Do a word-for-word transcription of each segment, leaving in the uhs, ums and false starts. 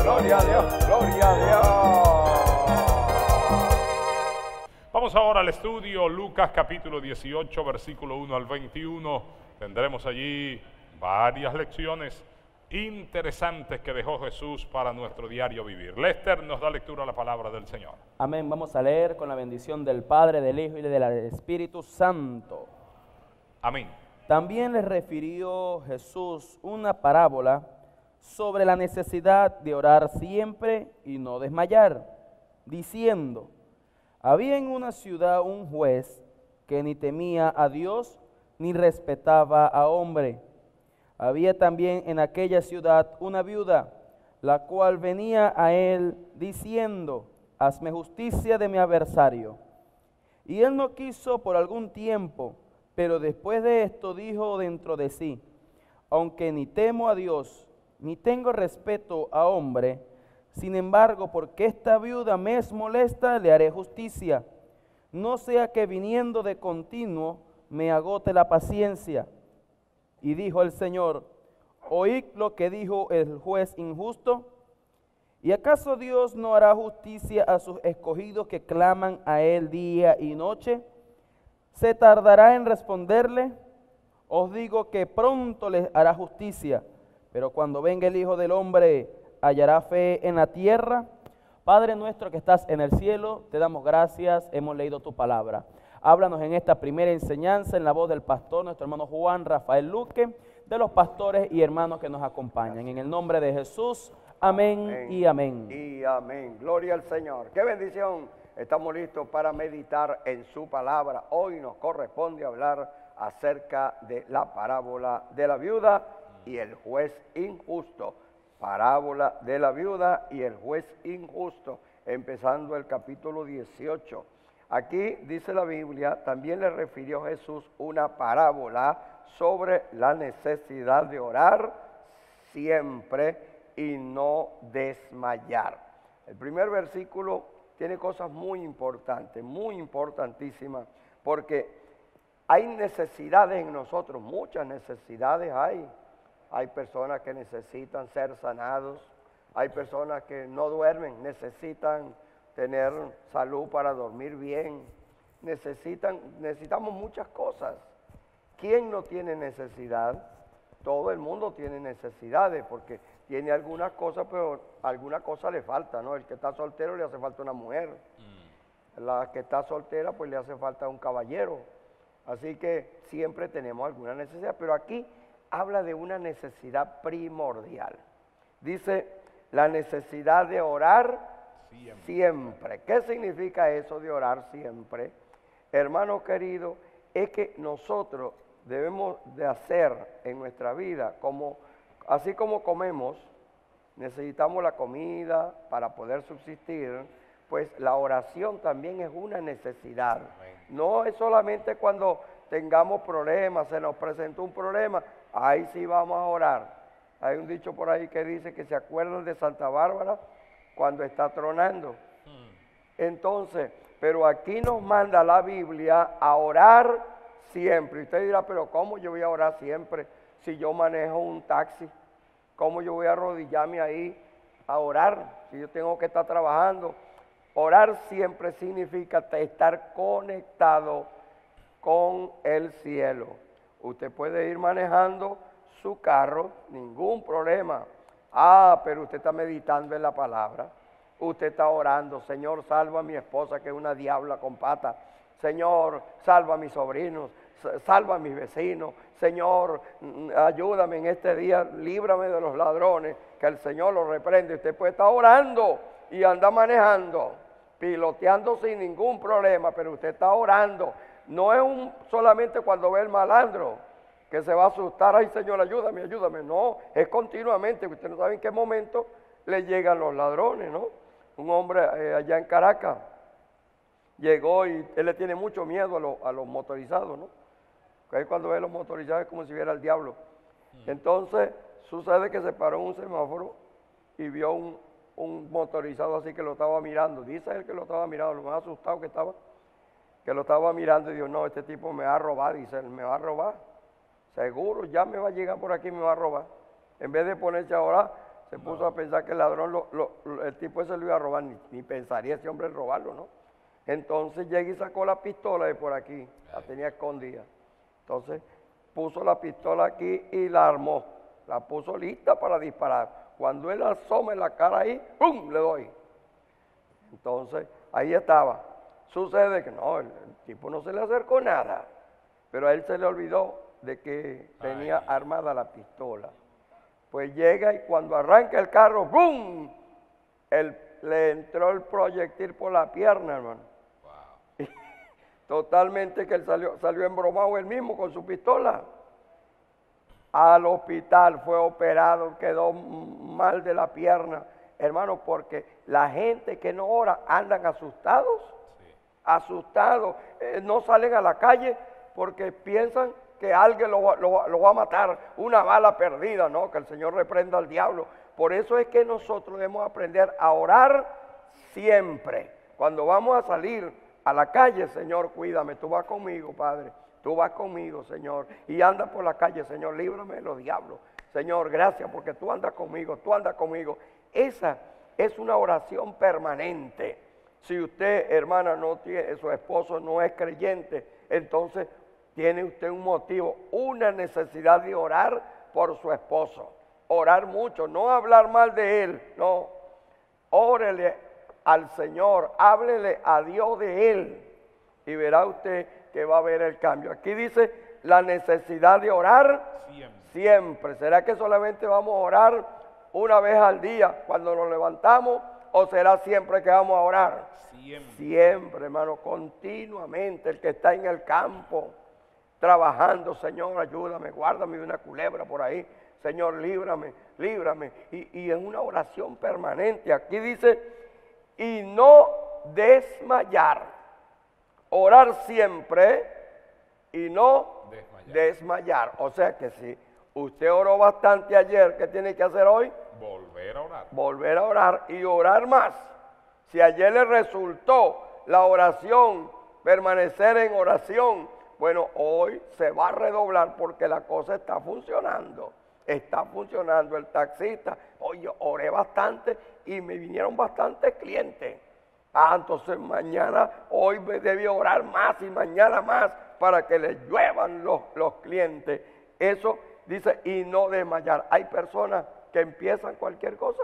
Gloria a Dios, gloria a Dios. Vamos ahora al estudio, Lucas capítulo dieciocho, versículo uno al veintiuno. Tendremos allí varias lecciones interesantes que dejó Jesús para nuestro diario vivir. Lester nos da lectura a la palabra del Señor. Amén. Vamos a leer con la bendición del Padre, del Hijo y del Espíritu Santo. Amén. También les refirió Jesús una parábola sobre la necesidad de orar siempre y no desmayar, diciendo: había en una ciudad un juez que ni temía a Dios ni respetaba a hombre. Había también en aquella ciudad una viuda, la cual venía a él diciendo: hazme justicia de mi adversario. Y él no quiso por algún tiempo, pero después de esto dijo dentro de sí: aunque ni temo a Dios, ni tengo respeto a hombre, sin embargo, porque esta viuda me es molesta, le haré justicia, no sea que viniendo de continuo me agote la paciencia. Y dijo el Señor: oíd lo que dijo el juez injusto. ¿Y acaso Dios no hará justicia a sus escogidos que claman a él día y noche? ¿Se tardará en responderle? Os digo que pronto les hará justicia. Pero cuando venga el Hijo del Hombre, ¿hallará fe en la tierra? Padre nuestro que estás en el cielo, te damos gracias, hemos leído tu palabra. Háblanos en esta primera enseñanza en la voz del pastor, nuestro hermano Juan Rafael Luque, de los pastores y hermanos que nos acompañan. En el nombre de Jesús, amén, amén y amén. Y amén. Gloria al Señor. ¡Qué bendición! Estamos listos para meditar en su palabra. Hoy nos corresponde hablar acerca de la parábola de la viuda y el juez injusto. Parábola de la viuda y el juez injusto. Empezando el capítulo dieciocho. Aquí dice la Biblia, también le refirió Jesús una parábola sobre la necesidad de orar siempre y no desmayar. El primer versículo tiene cosas muy importantes, muy importantísimas, porque hay necesidades en nosotros, muchas necesidades hay. Hay personas que necesitan ser sanados, hay personas que no duermen, necesitan tener salud para dormir bien, necesitan, necesitamos muchas cosas. ¿Quién no tiene necesidad? Todo el mundo tiene necesidades porque tiene algunas cosas, pero alguna cosa le falta, ¿no? El que está soltero le hace falta una mujer, mm. la que está soltera pues le hace falta un caballero. Así que siempre tenemos alguna necesidad, pero aquí habla de una necesidad primordial. Dice, la necesidad de orar siempre. siempre. ¿Qué significa eso de orar siempre? Hermano querido, es que nosotros debemos de hacer en nuestra vida, como, así como comemos, necesitamos la comida para poder subsistir, pues la oración también es una necesidad. Amén. No es solamente cuando tengamos problemas, se nos presentó un problema, ahí sí vamos a orar. Hay un dicho por ahí que dice que se acuerdan de Santa Bárbara cuando está tronando. Entonces, pero aquí nos manda la Biblia a orar siempre. Y usted dirá, pero ¿cómo yo voy a orar siempre si yo manejo un taxi? ¿Cómo yo voy a arrodillarme ahí a orar si yo tengo que estar trabajando? Orar siempre significa estar conectado con el cielo. Usted puede ir manejando su carro, ningún problema. Ah, pero usted está meditando en la palabra. Usted está orando, Señor, salva a mi esposa que es una diabla con patas. Señor, salva a mis sobrinos, salva a mis vecinos. Señor, ayúdame en este día, líbrame de los ladrones, que el Señor los reprende. Usted puede estar orando y anda manejando, piloteando sin ningún problema, pero usted está orando. No es un, solamente cuando ve el malandro que se va a asustar, ay Señor, ayúdame, ayúdame. No, es continuamente, usted no sabe en qué momento le llegan los ladrones, ¿no? Un hombre eh, allá en Caracas llegó y él le tiene mucho miedo a, lo, a los motorizados, ¿no? Que él cuando ve los motorizados es como si viera al diablo. Entonces sucede que se paró en un semáforo y vio un, un motorizado así que lo estaba mirando. Dice él que lo estaba mirando, lo más asustado que estaba, que lo estaba mirando y dijo, no, este tipo me va a robar, dice él, me va a robar. Seguro, ya me va a llegar por aquí y me va a robar. En vez de ponerse a orar, Se puso a pensar que el ladrón, lo, lo, lo, el tipo ese lo iba a robar, ni, ni pensaría ese hombre en robarlo, ¿no? Entonces llega y sacó la pistola de por aquí, la tenía escondida. Entonces puso la pistola aquí y la armó, la puso lista para disparar. Cuando él asoma la cara ahí, ¡pum!, le doy. Entonces ahí estaba. Sucede que no, el, el tipo no se le acercó nada, pero a él se le olvidó de que tenía Ay. armada la pistola. Pues llega y cuando arranca el carro, ¡bum!, el, le entró el proyectil por la pierna, hermano. Wow. Totalmente que él salió, salió embromado él mismo con su pistola. Al hospital, fue operado, quedó mal de la pierna, hermano, porque la gente que no ora andan asustados, sí. asustados, eh, no salen a la calle porque piensan que alguien lo, lo, lo va a matar, una bala perdida, ¿no? Que el Señor reprenda al diablo. Por eso es que nosotros debemos aprender a orar siempre. Cuando vamos a salir a la calle, Señor, cuídame, tú vas conmigo, Padre, tú vas conmigo, Señor, y anda por la calle, Señor, líbrame de los diablos. Señor, gracias porque tú andas conmigo, tú andas conmigo. Esa es una oración permanente. Si usted, hermana, no tiene, su esposo no es creyente, entonces tiene usted un motivo, una necesidad de orar por su esposo. Orar mucho, no hablar mal de él, no. Órele al Señor, háblele a Dios de él y verá usted que va a ver el cambio. Aquí dice la necesidad de orar siempre. siempre. ¿Será que solamente vamos a orar una vez al día cuando nos levantamos o será siempre que vamos a orar? Siempre. Siempre, hermano, continuamente. El que está en el campo trabajando, Señor, ayúdame, guárdame de una culebra por ahí, Señor, líbrame, líbrame, y, y en una oración permanente. Aquí dice, y no desmayar, orar siempre y no desmayar. desmayar. O sea que si usted oró bastante ayer, ¿qué tiene que hacer hoy? Volver a orar. Volver a orar y orar más. Si ayer le resultó la oración, permanecer en oración, bueno, hoy se va a redoblar porque la cosa está funcionando. Está funcionando. El taxista, oye, oré bastante y me vinieron bastantes clientes. Ah, entonces mañana, hoy me debí orar más y mañana más para que les lluevan los, los clientes. Eso dice, y no desmayar. Hay personas que empiezan cualquier cosa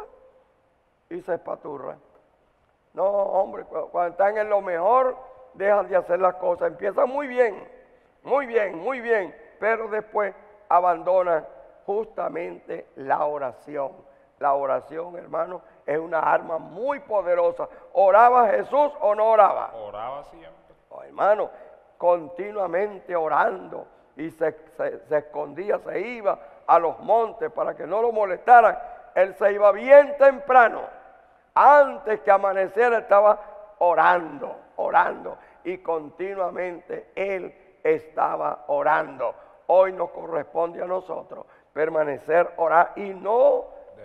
y se espaturran. No, hombre, cuando están en lo mejor, dejan de hacer las cosas. Empiezan muy bien. Muy bien, muy bien, pero después abandona justamente la oración. La oración, hermano, es una arma muy poderosa. ¿Oraba Jesús o no oraba? Oraba siempre. Oh, hermano, continuamente orando y se, se, se escondía, se iba a los montes para que no lo molestaran. Él se iba bien temprano. Antes que amaneciera estaba orando, orando y continuamente él estaba orando. Hoy nos corresponde a nosotros permanecer, orar y no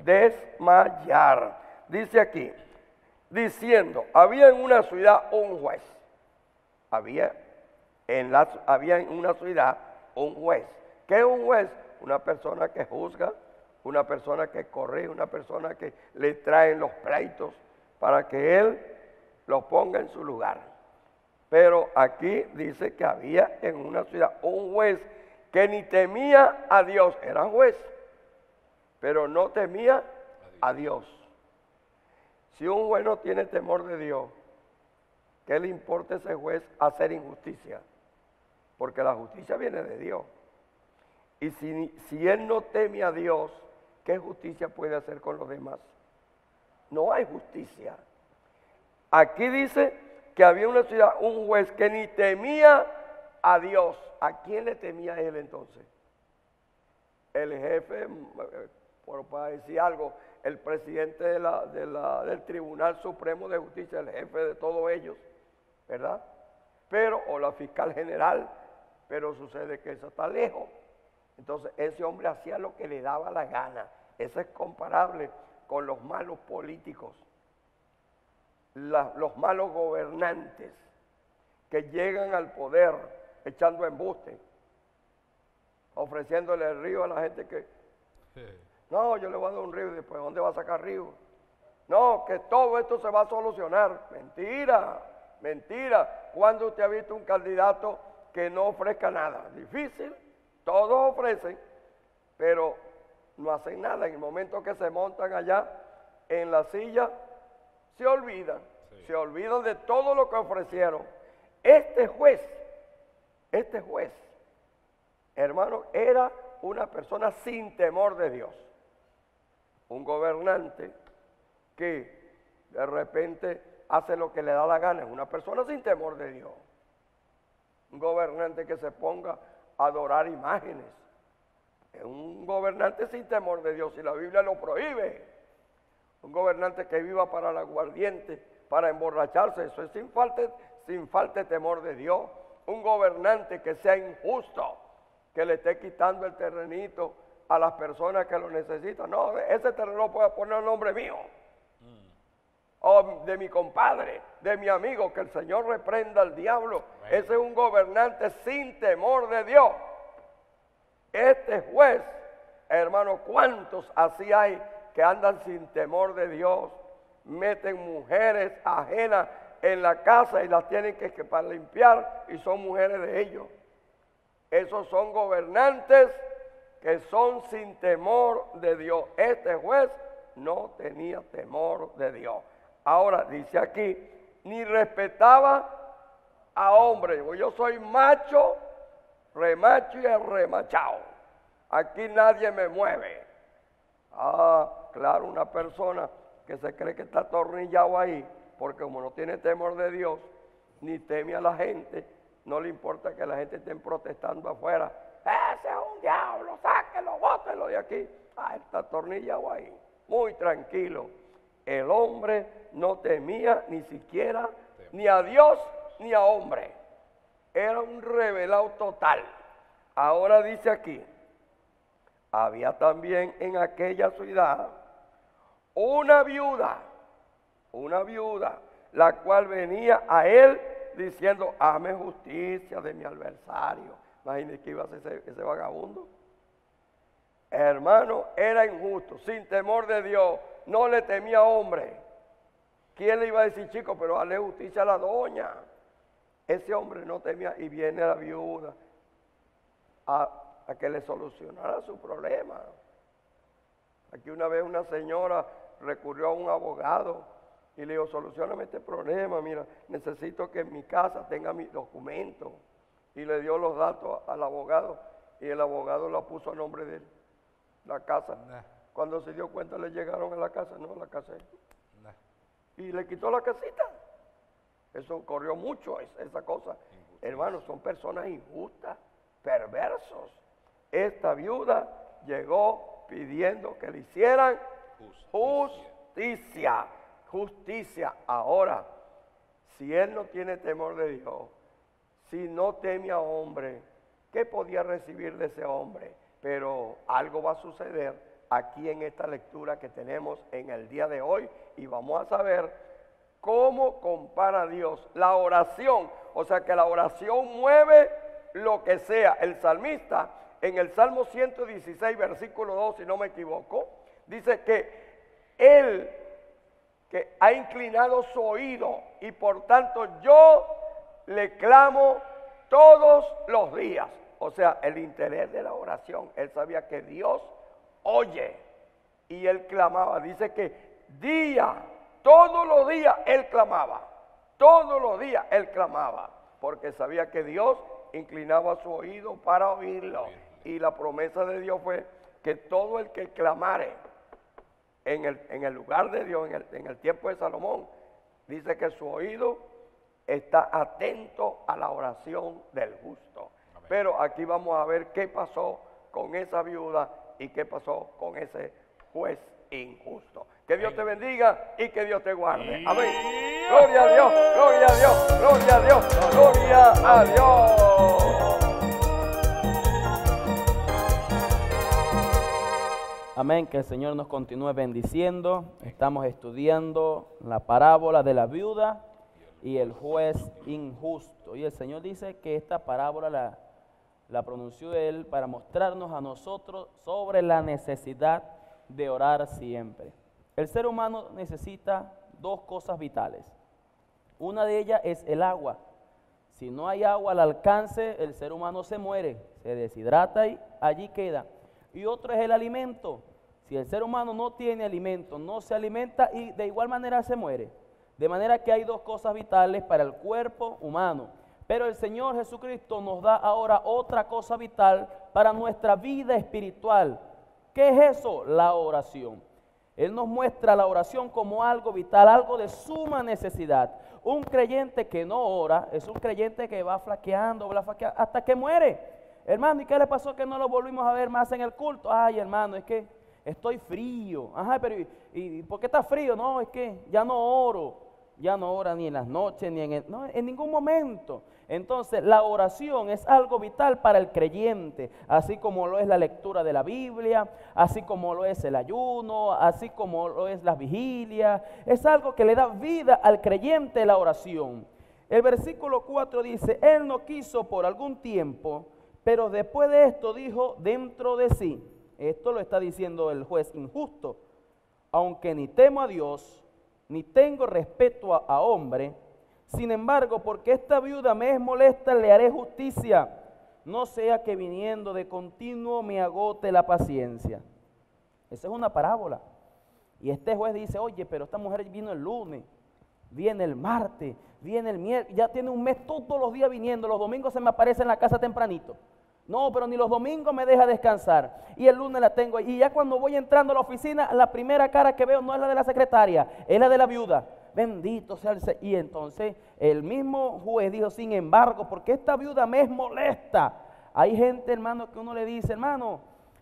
desmayar. Dice aquí, diciendo, había en una ciudad un juez. Había en, la, había en una ciudad un juez. ¿Qué es un juez? Una persona que juzga, una persona que corrige, una persona que le traen los pleitos para que él los ponga en su lugar. Pero aquí dice que había en una ciudad un juez que ni temía a Dios. Era juez, pero no temía a Dios. Si un juez no tiene temor de Dios, ¿qué le importa a ese juez hacer injusticia? Porque la justicia viene de Dios. Y si, si él no teme a Dios, ¿qué justicia puede hacer con los demás? No hay justicia. Aquí dice que había una ciudad, un juez que ni temía a Dios. ¿A quién le temía él entonces? El jefe, por para decir algo, el presidente de la, de la, del Tribunal Supremo de Justicia, el jefe de todos ellos, ¿verdad? Pero, o la fiscal general, pero sucede que eso está lejos. Entonces ese hombre hacía lo que le daba la gana. Eso es comparable con los malos políticos. La, los malos gobernantes que llegan al poder echando embuste, ofreciéndole el río a la gente que... No, yo le voy a dar un río y después, ¿dónde va a sacar río? No, que todo esto se va a solucionar. Mentira, mentira. ¿Cuándo usted ha visto un candidato que no ofrezca nada? Difícil, todos ofrecen, pero no hacen nada. En el momento que se montan allá en la silla, se olvidan, sí. se olvidan de todo lo que ofrecieron. Este juez, este juez, hermano, era una persona sin temor de Dios. Un gobernante que de repente hace lo que le da la gana, es una persona sin temor de Dios. Un gobernante que se ponga a adorar imágenes, es un gobernante sin temor de Dios y la Biblia lo prohíbe. Un gobernante que viva para el aguardiente, para emborracharse, eso es sin falta, sin falta de temor de Dios. Un gobernante que sea injusto, que le esté quitando el terrenito a las personas que lo necesitan. No, ese terreno puede poner el nombre mío, mm. o de mi compadre, de mi amigo, que el Señor reprenda al diablo. Bueno. Ese es un gobernante sin temor de Dios. Este juez, hermano, ¿cuántos así hay que andan sin temor de Dios? Meten mujeres ajenas en la casa y las tienen que, que para limpiar y son mujeres de ellos. Esos son gobernantes que son sin temor de Dios. Este juez no tenía temor de Dios. Ahora dice aquí, ni respetaba a hombres. Yo soy macho, remacho y remachado. Aquí nadie me mueve. Ah, claro, una persona que se cree que está atornillado ahí, porque como no tiene temor de Dios, ni teme a la gente, no le importa que la gente esté protestando afuera. Ese es un diablo, sáquelo, bótelo de aquí. Ah, está atornillado ahí, muy tranquilo. El hombre no temía ni siquiera ni a Dios ni a hombre. Era un revelado total. Ahora dice aquí, había también en aquella ciudad una viuda, una viuda, la cual venía a él diciendo, hazme justicia de mi adversario. Imagínense que iba a ser ese, ese vagabundo. Hermano, era injusto, sin temor de Dios, no le temía a hombre. ¿Quién le iba a decir, chico, pero hazle justicia a la doña? Ese hombre no temía y viene la viuda a, a que le solucionara su problema. Aquí una vez una señora recurrió a un abogado y le dijo, solucioname este problema, mira, necesito que en mi casa tenga mis documentos. Y le dio los datos al abogado y el abogado la puso a nombre de él, la casa. Nah. Cuando se dio cuenta le llegaron a la casa, no, la casa es. Nah. Y le quitó la casita. Eso corrió mucho, esa cosa. Hermanos, son personas injustas, perversos. Esta viuda llegó pidiendo que le hicieran justicia. Justicia. Justicia. Ahora, si él no tiene temor de Dios, si no teme a hombre, ¿qué podía recibir de ese hombre? Pero algo va a suceder aquí en esta lectura que tenemos en el día de hoy y vamos a saber cómo compara Dios la oración. O sea que la oración mueve lo que sea. El salmista en el Salmo ciento dieciséis, versículo dos, si no me equivoco, dice que él que ha inclinado su oído y por tanto yo le clamo todos los días. O sea, el interés de la oración. Él sabía que Dios oye y él clamaba. Dice que día, todos los días él clamaba. Todos los días él clamaba. Porque sabía que Dios inclinaba su oído para oírlo. Y la promesa de Dios fue que todo el que clamare en el, en el lugar de Dios, en el, en el tiempo de Salomón, dice que su oído está atento a la oración del justo. Amén. Pero aquí vamos a ver qué pasó con esa viuda y qué pasó con ese juez injusto. Que Dios te bendiga y que Dios te guarde. Amén. Gloria a Dios, gloria a Dios, gloria a Dios, gloria a Dios. Amén, que el Señor nos continúe bendiciendo. Estamos estudiando la parábola de la viuda y el juez injusto. Y el Señor dice que esta parábola la, la pronunció Él para mostrarnos a nosotros sobre la necesidad de orar siempre. El ser humano necesita dos cosas vitales. Una de ellas es el agua. Si no hay agua al alcance, el ser humano se muere, se deshidrata y allí queda. Y otro es el alimento. Si el ser humano no tiene alimento, no se alimenta y de igual manera se muere. De manera que hay dos cosas vitales para el cuerpo humano. Pero el Señor Jesucristo nos da ahora otra cosa vital para nuestra vida espiritual. ¿Qué es eso? La oración. Él nos muestra la oración como algo vital, algo de suma necesidad. Un creyente que no ora es un creyente que va flaqueando, va flaqueando hasta que muere. Hermano, ¿y qué le pasó que no lo volvimos a ver más en el culto? Ay, hermano, es que estoy frío. Ajá, pero ¿y, y por qué está frío? No, es que ya no oro. Ya no ora ni en las noches, ni en, el, no, en ningún momento. Entonces, la oración es algo vital para el creyente, así como lo es la lectura de la Biblia, así como lo es el ayuno, así como lo es la vigilia. Es algo que le da vida al creyente la oración. El versículo cuatro dice, Él no quiso por algún tiempo, pero después de esto dijo dentro de sí. Esto lo está diciendo el juez injusto. Aunque ni temo a Dios, ni tengo respeto a, a hombre, sin embargo, porque esta viuda me es molesta, le haré justicia, no sea que viniendo de continuo me agote la paciencia. Esa es una parábola. Y este juez dice, oye, pero esta mujer vino el lunes, viene el martes, viene el miércoles, ya tiene un mes todos los días viniendo, los domingos se me aparece en la casa tempranito. No, pero ni los domingos me deja descansar. Y el lunes la tengo ahí. Y ya cuando voy entrando a la oficina, la primera cara que veo no es la de la secretaria, es la de la viuda. Bendito sea el Señor. Y entonces el mismo juez dijo, sin embargo, porque esta viuda me es molesta. Hay gente, hermano, que uno le dice, hermano,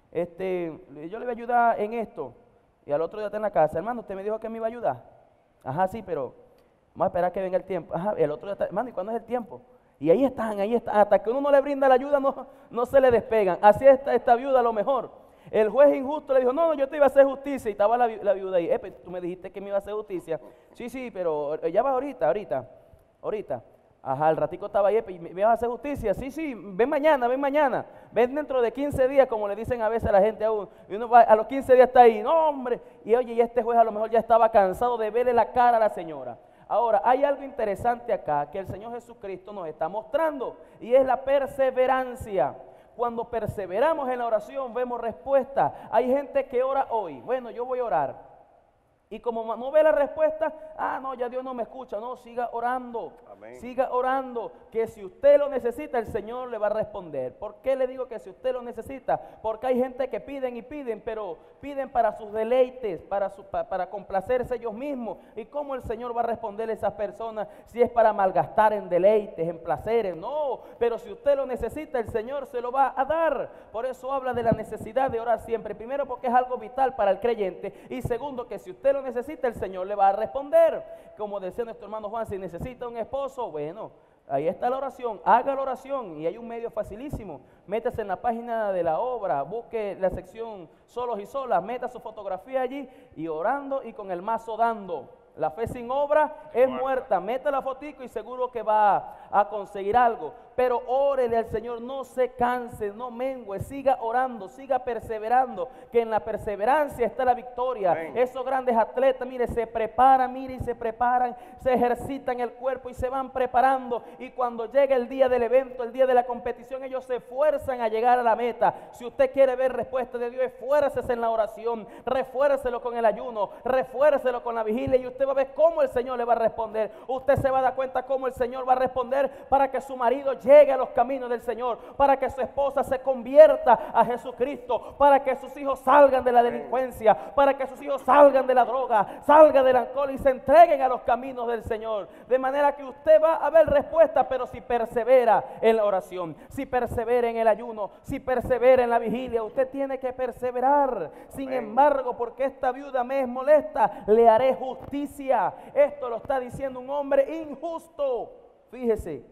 este, yo le voy a ayudar en esto. Y al otro día está en la casa, hermano, usted me dijo que me iba a ayudar. Ajá, sí, pero vamos a esperar que venga el tiempo. Ajá, el otro día está, hermano, ¿y cuándo es el tiempo? Y ahí están, ahí están, hasta que uno no le brinda la ayuda, no, no se le despegan. Así está esta viuda a lo mejor. El juez injusto le dijo, no, no, yo te iba a hacer justicia. Y estaba la, la viuda ahí, eh, tú me dijiste que me iba a hacer justicia. Sí, sí, pero ya va ahorita, ahorita, ahorita. Ajá, el ratico estaba ahí, ¿me, me vas a hacer justicia? Sí, sí, ven mañana, ven mañana. Ven dentro de quince días, como le dicen a veces a la gente a uno. Y uno va, a los quince días está ahí, no, hombre. Y oye, y este juez a lo mejor ya estaba cansado de verle la cara a la señora. Ahora, hay algo interesante acá que el Señor Jesucristo nos está mostrando y es la perseverancia. Cuando perseveramos en la oración vemos respuesta. Hay gente que ora hoy, bueno, yo voy a orar. Y como no ve la respuesta, ah, no, ya Dios no me escucha. No, siga orando, amén. Siga orando, que si usted lo necesita, el Señor le va a responder. ¿Por qué le digo que si usted lo necesita? Porque hay gente que piden y piden, pero piden para sus deleites, para, su, para, para complacerse ellos mismos. ¿Y cómo el Señor va a responder a esas personas si es para malgastar en deleites, en placeres? No, pero si usted lo necesita, el Señor se lo va a dar. Por eso habla de la necesidad de orar siempre. Primero, porque es algo vital para el creyente. Y segundo, que si usted lo necesita, el Señor le va a responder. Como decía nuestro hermano Juan, si necesita un esposo, bueno, ahí está la oración, haga la oración y hay un medio facilísimo. Métase en la página de la obra, busque la sección solos y solas, meta su fotografía allí y orando y con el mazo dando. La fe sin obra es muerta. Meta la fotico y seguro que va a conseguir algo. Pero órele al Señor, no se canse, no mengue, siga orando, siga perseverando, que en la perseverancia está la victoria. Amén. Esos grandes atletas, mire, se preparan, mire, y se preparan, se ejercitan el cuerpo y se van preparando. Y cuando llega el día del evento, el día de la competición, ellos se esfuerzan a llegar a la meta. Si usted quiere ver respuesta de Dios, esfuércese en la oración, refuércelo con el ayuno, refuércelo con la vigilia y usted va a ver cómo el Señor le va a responder. Usted se va a dar cuenta cómo el Señor va a responder para que su marido llegue a los caminos del Señor, para que su esposa se convierta a Jesucristo, para que sus hijos salgan de la delincuencia, para que sus hijos salgan de la droga, salgan del alcohol y se entreguen a los caminos del Señor. De manera que usted va a ver respuesta, pero si persevera en la oración, si persevera en el ayuno, si persevera en la vigilia, usted tiene que perseverar. Sin embargo, porque esta viuda me es molesta, le haré justicia. Esto lo está diciendo un hombre injusto. Fíjese,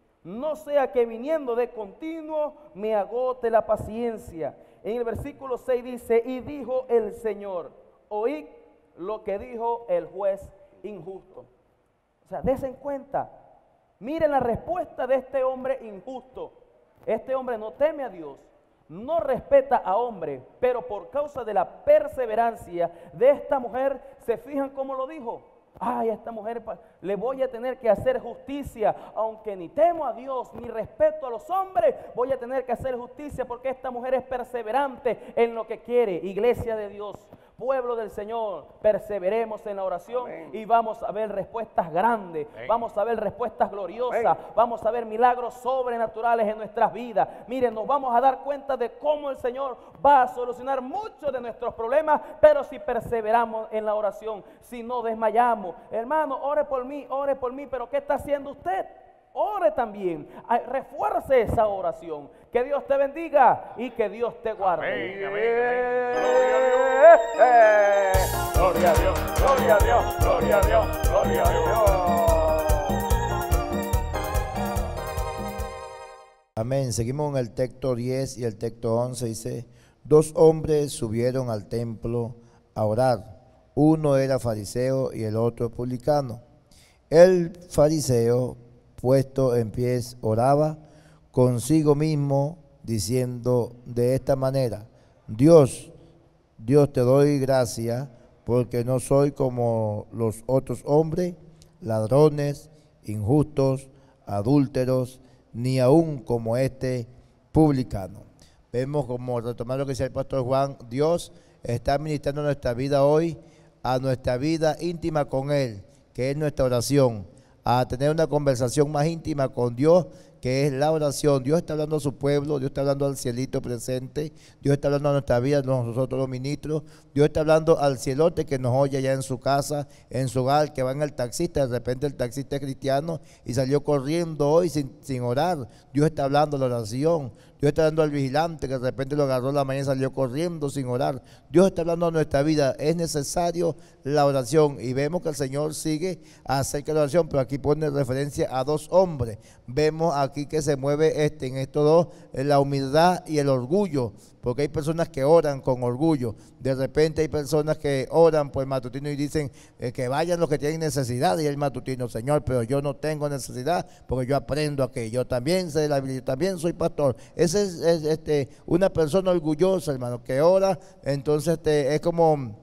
no sea que viniendo de continuo me agote la paciencia. En el versículo seis dice, y dijo el Señor, oíd lo que dijo el juez injusto. O sea, dense en cuenta, miren la respuesta de este hombre injusto. Este hombre no teme a Dios, no respeta a hombre, pero por causa de la perseverancia de esta mujer, ¿se fijan cómo lo dijo? Ay, a esta mujer le voy a tener que hacer justicia, aunque ni temo a Dios, ni respeto a los hombres, voy a tener que hacer justicia porque esta mujer es perseverante en lo que quiere. Iglesia de Dios, pueblo del Señor, perseveremos en la oración. Amén. Y vamos a ver respuestas grandes. Amén. Vamos a ver respuestas gloriosas. Amén. Vamos a ver milagros sobrenaturales en nuestras vidas. Miren, nos vamos a dar cuenta de cómo el Señor va a solucionar muchos de nuestros problemas, pero si perseveramos en la oración, si no desmayamos. Hermano, ore por mí, ore por mí, pero ¿qué está haciendo usted? Ore también, refuerce esa oración. Que Dios te bendiga y que Dios te guarde. Amén, amén, amén. Gloria a Dios, gloria a Dios, gloria a Dios, gloria a Dios, gloria a Dios. Amén. Seguimos en el texto diez y el texto once. Dice, dos hombres subieron al templo a orar. Uno era fariseo y el otro publicano. El fariseo, puesto en pies, oraba consigo mismo, diciendo de esta manera: Dios, Dios te doy gracias, porque no soy como los otros hombres, ladrones, injustos, adúlteros, ni aún como este publicano. Vemos, como retomar lo que decía el pastor Juan, Dios está ministrando nuestra vida hoy, a nuestra vida íntima con Él, que es nuestra oración, a tener una conversación más íntima con Dios, que es la oración. Dios está hablando a su pueblo, Dios está hablando al cielito presente, Dios está hablando a nuestra vida, nosotros los ministros, Dios está hablando al cielote que nos oye allá en su casa, en su hogar, que va en el taxista, de repente el taxista es cristiano y salió corriendo hoy sin, sin orar. Dios está hablando la oración. Dios está hablando al vigilante que de repente lo agarró la mañana y salió corriendo sin orar. Dios está hablando a nuestra vida. Es necesario la oración. Y vemos que el Señor sigue acerca de la oración, pero aquí pone referencia a dos hombres. Vemos aquí que se mueve este, en estos dos la humildad y el orgullo. Porque hay personas que oran con orgullo. De repente hay personas que oran por el matutino y dicen eh, que vayan los que tienen necesidad. Y el matutino, Señor, pero yo no tengo necesidad porque yo aprendo aquí. Yo también sé la Biblia, yo también soy pastor. Esa es, es este, una persona orgullosa, hermano, que ora. Entonces este, es como...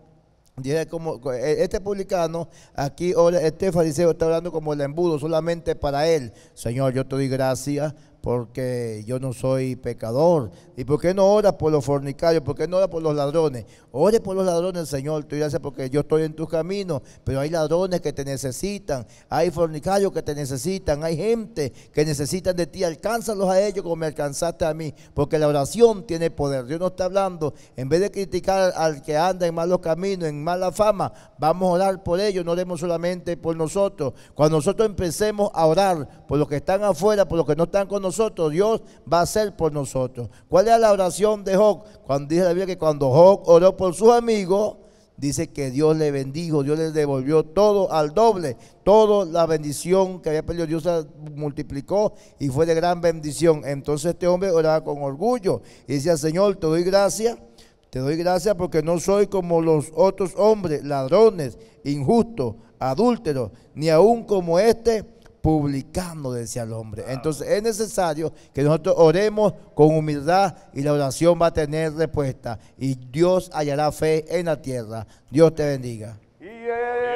Como este publicano aquí, este fariseo está hablando como el embudo solamente para él. Señor, yo te doy gracias porque yo no soy pecador. ¿Y por qué no oras por los fornicarios? ¿Por qué no oras por los ladrones? Ore por los ladrones, Señor, te doy gracias porque yo estoy en tus caminos, pero hay ladrones que te necesitan, hay fornicarios que te necesitan, hay gente que necesitan de ti. Alcánzalos a ellos como me alcanzaste a mí, porque la oración tiene poder. Dios no está hablando, en vez de criticar al que anda en malos caminos, en mala fama, vamos a orar por ellos, no oremos solamente por nosotros. Cuando nosotros empecemos a orar por los que están afuera, por los que no están con nosotros, Dios va a hacer por nosotros. ¿Cuál era la oración de Job? Cuando dice la Biblia que cuando Job oró por sus amigos, dice que Dios le bendijo, Dios le devolvió todo al doble, toda la bendición que había perdido, Dios la multiplicó y fue de gran bendición. Entonces este hombre oraba con orgullo y decía: Señor, te doy gracias, te doy gracias porque no soy como los otros hombres, ladrones, injustos, adúlteros, ni aún como este publicano, decía el hombre. Entonces es necesario que nosotros oremos con humildad y la oración va a tener respuesta y Dios hallará fe en la tierra. Dios te bendiga. Gloria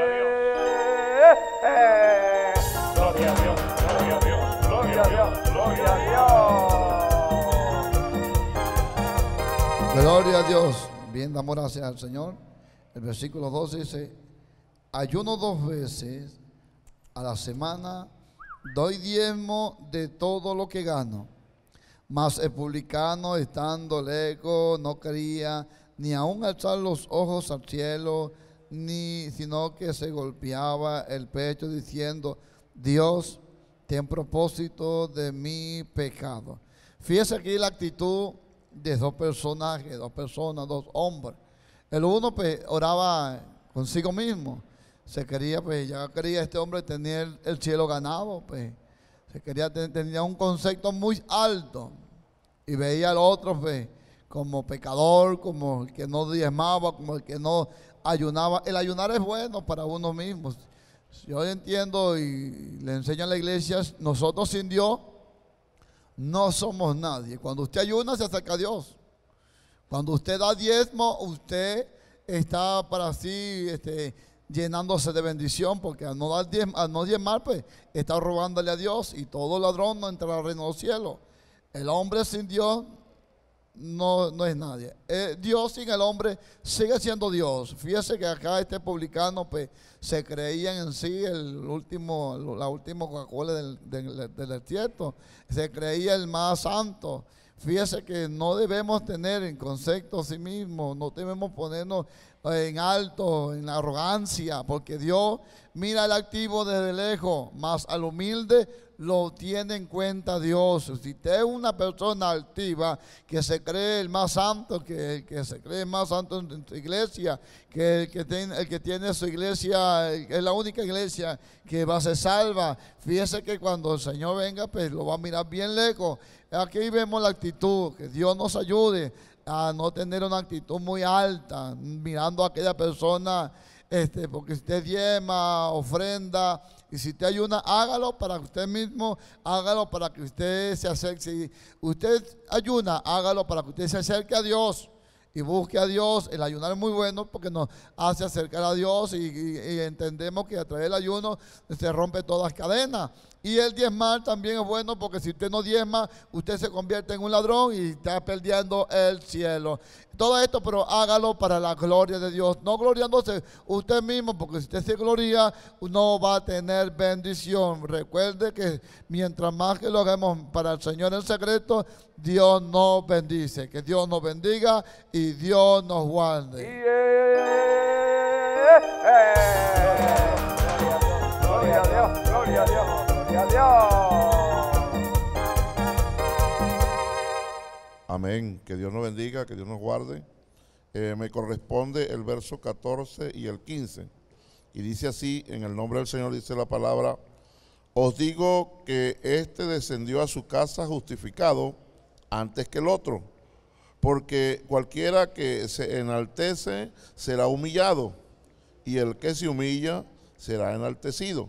a Dios, gloria a Dios, gloria a Dios, gloria a Dios. Gloria a Dios. Bien, damos gracias al Señor. El versículo doce dice: ayuno dos veces a la semana, doy diezmo de todo lo que gano. Mas el publicano, estando lejos, no quería ni aun alzar los ojos al cielo, ni sino que se golpeaba el pecho diciendo: Dios, ten propósito de mi pecado. Fíjese aquí la actitud de dos personajes, dos personas, dos hombres. El uno pues, oraba consigo mismo. Se quería, pues, ya quería este hombre tener el cielo ganado, pues. Se quería, tenía un concepto muy alto. Y veía al otro, pues, como pecador, como el que no diezmaba, como el que no ayunaba. El ayunar es bueno para uno mismo. Yo entiendo y le enseño a la iglesia, nosotros sin Dios no somos nadie. Cuando usted ayuna se acerca a Dios. Cuando usted da diezmo, usted está para sí este, llenándose de bendición, porque al no, dar diezmo, al no diezmar, pues está robándole a Dios, y todo ladrón no entrará al reino de los cielos. El hombre sin Dios no, no es nadie. Eh, Dios sin el hombre sigue siendo Dios. Fíjese que acá este publicano pues se creía en sí el último, la última Coca-Cola del, del, del desierto. Se creía el más santo. Fíjese que no debemos tener en concepto a sí mismo, no debemos ponernos en alto, en la arrogancia, porque Dios mira al activo desde lejos, más al humilde lo tiene en cuenta Dios. Si usted es una persona altiva que se cree el más santo, que el que se cree el más santo en su iglesia, que el que tiene, el que tiene su iglesia es la única iglesia que va a ser salva, fíjese que cuando el Señor venga, pues lo va a mirar bien lejos. Aquí vemos la actitud, que Dios nos ayude a no tener una actitud muy alta, mirando a aquella persona, este, porque si usted diezma, ofrenda, y si usted ayuna, hágalo para usted mismo, hágalo para que usted se acerque. Si usted ayuna, hágalo para que usted se acerque a Dios y busque a Dios. El ayunar es muy bueno porque nos hace acercar a Dios, y, y, y entendemos que a través del ayuno se rompe todas las cadenas. Y el diezmar también es bueno, porque si usted no diezma, usted se convierte en un ladrón y está perdiendo el cielo. Todo esto, pero hágalo para la gloria de Dios, no gloriándose usted mismo, porque si usted se gloria, no va a tener bendición. Recuerde que mientras más que lo hagamos para el Señor en secreto, Dios nos bendice. Que Dios nos bendiga y Dios nos guarde. Gloria a Dios, gloria a Dios, gloria a Dios. Amén. Que Dios nos bendiga, que Dios nos guarde. Eh, me corresponde el verso catorce y el quince. Y dice así, en el nombre del Señor dice la palabra: os digo que éste descendió a su casa justificado antes que el otro, porque cualquiera que se enaltece será humillado, y el que se humilla será enaltecido.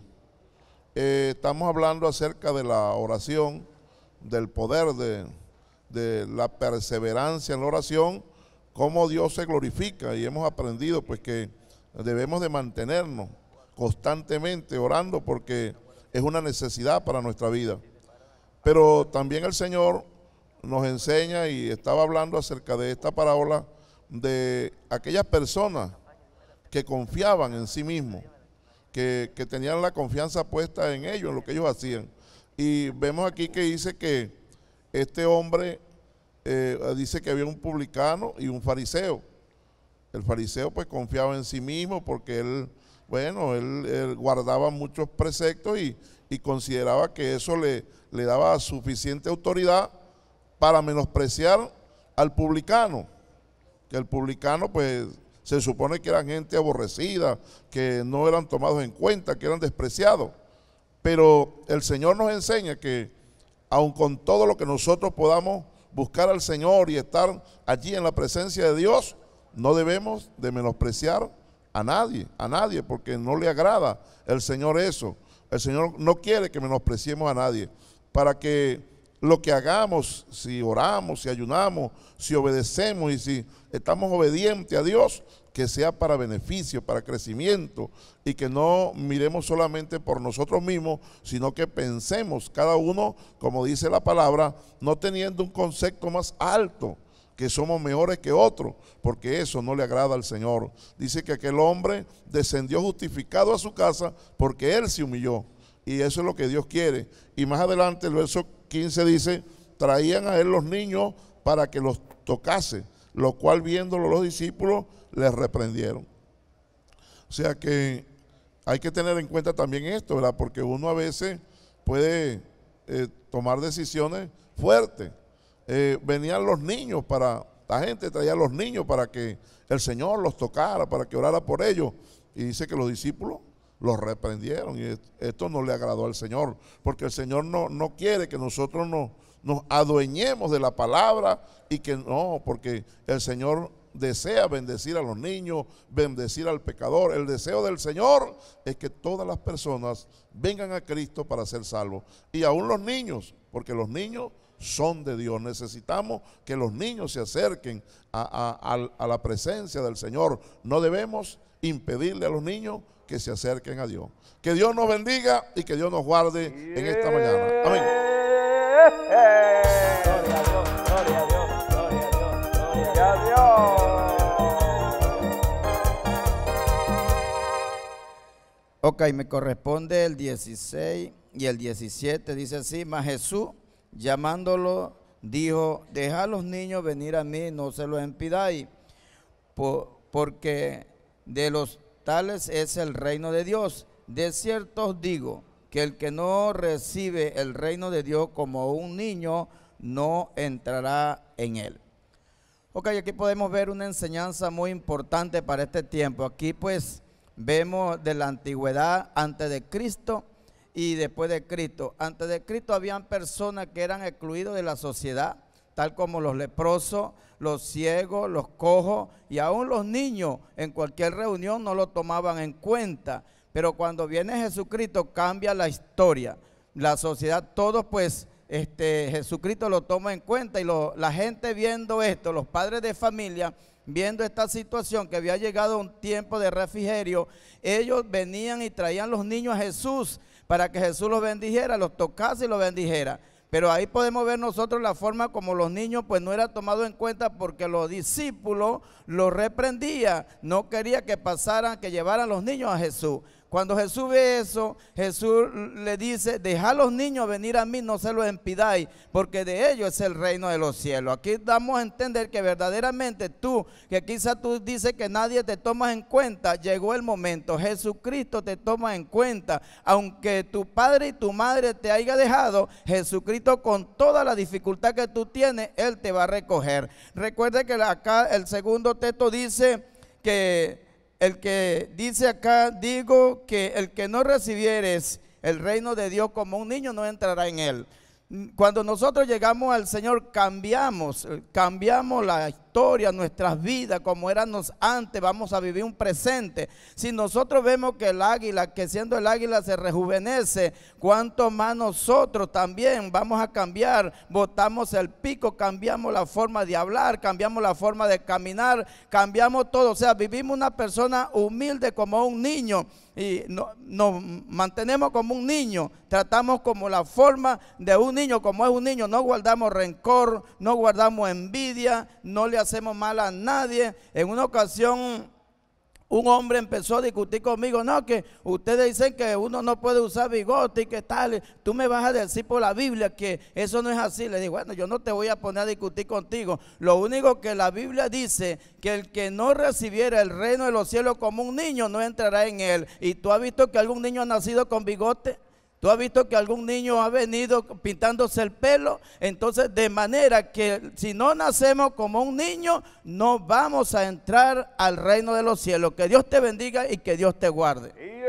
Eh, estamos hablando acerca de la oración, del poder de, de la perseverancia en la oración, cómo Dios se glorifica, y hemos aprendido pues que debemos de mantenernos constantemente orando, porque es una necesidad para nuestra vida. Pero también el Señor nos enseña, y estaba hablando acerca de esta parábola, de aquellas personas que confiaban en sí mismos, que, que tenían la confianza puesta en ellos, en lo que ellos hacían. Y vemos aquí que dice que este hombre, eh, dice que había un publicano y un fariseo. El fariseo pues confiaba en sí mismo, porque él, bueno, él, él guardaba muchos preceptos y, y consideraba que eso le, le daba suficiente autoridad para menospreciar al publicano, que el publicano pues se supone que eran gente aborrecida, que no eran tomados en cuenta, que eran despreciados. Pero el Señor nos enseña que aun con todo lo que nosotros podamos buscar al Señor y estar allí en la presencia de Dios, no debemos de menospreciar a nadie, a nadie, porque no le agrada el Señor eso. El Señor no quiere que menospreciemos a nadie, para que lo que hagamos, si oramos, si ayunamos, si obedecemos y si estamos obedientes a Dios, que sea para beneficio, para crecimiento, y que no miremos solamente por nosotros mismos, sino que pensemos cada uno, como dice la palabra, no teniendo un concepto más alto, que somos mejores que otros, porque eso no le agrada al Señor. Dice que aquel hombre descendió justificado a su casa porque él se humilló, y eso es lo que Dios quiere. Y más adelante el verso quince dice: traían a él los niños para que los tocase, lo cual viéndolo los discípulos les reprendieron. O sea que hay que tener en cuenta también esto, ¿verdad? Porque uno a veces puede eh, tomar decisiones fuertes. Eh, venían los niños para, la gente traía a los niños para que el Señor los tocara, para que orara por ellos. Y dice que los discípulos los reprendieron, y esto no le agradó al Señor, porque el Señor no, no quiere que nosotros nos, nos adueñemos de la palabra, y que no, porque el Señor desea bendecir a los niños, bendecir al pecador. El deseo del Señor es que todas las personas vengan a Cristo para ser salvos, y aún los niños, porque los niños son de Dios. Necesitamos que los niños se acerquen a, a, a, a la presencia del Señor. No debemos impedirle a los niños que se acerquen a Dios. Que Dios nos bendiga y que Dios nos guarde en esta mañana. Amén. Gloria a Dios, gloria a Dios, gloria a Dios, gloria a Dios. Ok, me corresponde el dieciséis y el diecisiete, dice así: mas Jesús, llamándolo, dijo: dejad a los niños venir a mí, no se los impidáis, por, porque de los tales es el reino de Dios. De cierto os digo, que el que no recibe el reino de Dios como un niño, no entrará en él. Ok, aquí podemos ver una enseñanza muy importante para este tiempo. Aquí pues vemos de la antigüedad antes de Cristo y después de Cristo. Antes de Cristo habían personas que eran excluidos de la sociedad, tal como los leprosos, los ciegos, los cojos y aún los niños. En cualquier reunión no lo tomaban en cuenta. Pero cuando viene Jesucristo cambia la historia. La sociedad, todos pues, este, Jesucristo lo toma en cuenta y lo, la gente viendo esto, los padres de familia, viendo esta situación que había llegado un tiempo de refrigerio, ellos venían y traían los niños a Jesús para que Jesús los bendijera, los tocase y los bendijera. Pero ahí podemos ver nosotros la forma como los niños pues no era tomado en cuenta, porque los discípulos los reprendían, no quería que pasaran, que llevaran los niños a Jesús. Cuando Jesús ve eso, Jesús le dice: dejad a los niños venir a mí, no se los impidáis, porque de ellos es el reino de los cielos. Aquí damos a entender que verdaderamente tú, que quizás tú dices que nadie te toma en cuenta, llegó el momento, Jesucristo te toma en cuenta. Aunque tu padre y tu madre te haya dejado, Jesucristo, con toda la dificultad que tú tienes, Él te va a recoger. Recuerde que acá el segundo texto dice que el que dice acá, digo que el que no recibieres el reino de Dios como un niño, no entrará en él. Cuando nosotros llegamos al Señor, cambiamos, cambiamos la historia, nuestras vidas, como éramos antes, vamos a vivir un presente. Si nosotros vemos que el águila, que siendo el águila se rejuvenece, cuánto más nosotros también vamos a cambiar. Botamos el pico, cambiamos la forma de hablar, cambiamos la forma de caminar, cambiamos todo. O sea, vivimos una persona humilde como un niño. Y no, nos mantenemos como un niño, tratamos como la forma de un niño, como es un niño. No guardamos rencor, no guardamos envidia, no le hacemos mal a nadie. En una ocasión un hombre empezó a discutir conmigo: no, que ustedes dicen que uno no puede usar bigote y que tal, tú me vas a decir por la Biblia que eso no es así. Le digo: bueno, yo no te voy a poner a discutir contigo. Lo único que la Biblia dice, que el que no recibiera el reino de los cielos como un niño, no entrará en él. ¿Y tú has visto que algún niño ha nacido con bigote? ¿Tú has visto que algún niño ha venido pintándose el pelo? Entonces, de manera que si no nacemos como un niño, no vamos a entrar al reino de los cielos. Que Dios te bendiga y que Dios te guarde. Eh,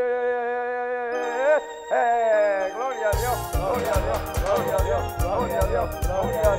eh, gloria a Dios, gloria a Dios, gloria a Dios, gloria a Dios, gloria a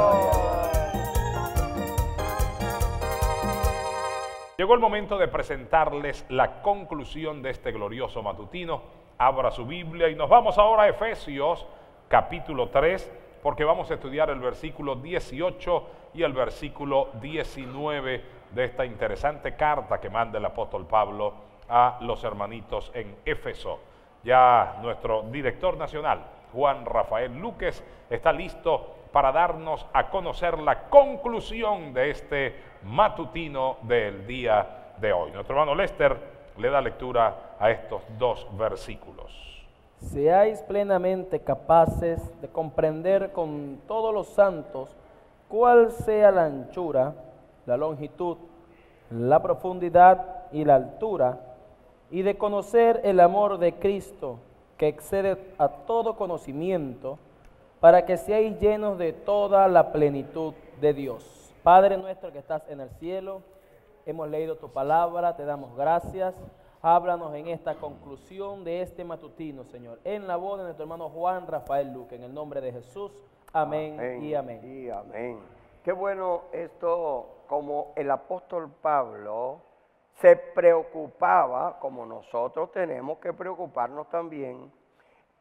Dios. Llegó el momento de presentarles la conclusión de este glorioso matutino. Abra su Biblia y nos vamos ahora a Efesios capítulo tres, porque vamos a estudiar el versículo dieciocho y el versículo diecinueve de esta interesante carta que manda el apóstol Pablo a los hermanitos en Éfeso. Ya nuestro director nacional, Juan Rafael Luques, está listo para darnos a conocer la conclusión de este matutino del día de hoy. Nuestro hermano Lester le da lectura a estos dos versículos. Seáis plenamente capaces de comprender con todos los santos cuál sea la anchura, la longitud, la profundidad y la altura, y de conocer el amor de Cristo, que excede a todo conocimiento, para que seáis llenos de toda la plenitud de Dios. Padre nuestro que estás en el cielo, hemos leído tu palabra, te damos gracias. Háblanos en esta conclusión de este matutino, Señor, en la voz de nuestro hermano Juan Rafael Luque, en el nombre de Jesús. Amén, amén y amén. Y amén. Qué bueno esto, como el apóstol Pablo se preocupaba, como nosotros tenemos que preocuparnos también,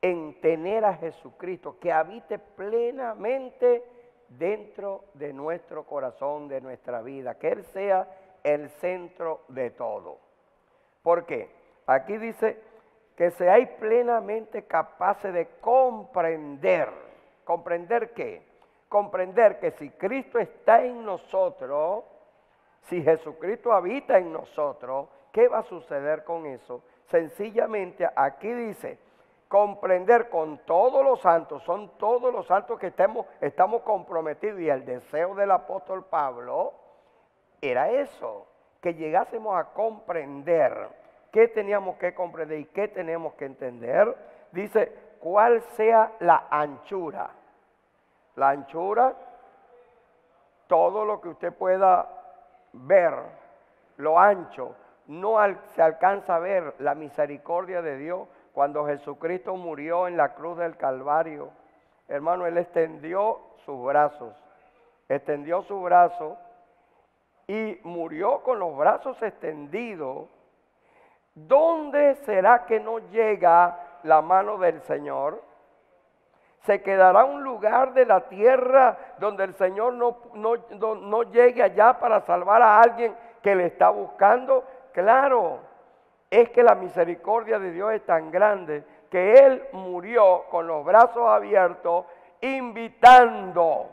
en tener a Jesucristo, que habite plenamente dentro de nuestro corazón, de nuestra vida, que Él sea el centro de todo. ¿Por qué? Aquí dice que seáis plenamente capaces de comprender. ¿Comprender qué? Comprender que si Cristo está en nosotros, si Jesucristo habita en nosotros, ¿qué va a suceder con eso? Sencillamente aquí dice, comprender con todos los santos, son todos los santos que estemos, estamos comprometidos, y el deseo del apóstol Pablo era eso, que llegásemos a comprender qué teníamos que comprender y qué tenemos que entender. Dice, cuál sea la anchura. La anchura, todo lo que usted pueda ver, lo ancho, no al, se alcanza a ver la misericordia de Dios. Cuando Jesucristo murió en la cruz del Calvario, hermano, Él extendió sus brazos, extendió sus brazos y murió con los brazos extendidos. ¿Dónde será que no llega la mano del Señor? ¿Se quedará un lugar de la tierra donde el Señor no, no, no, no llegue allá para salvar a alguien que le está buscando? Claro, es que la misericordia de Dios es tan grande que Él murió con los brazos abiertos, invitando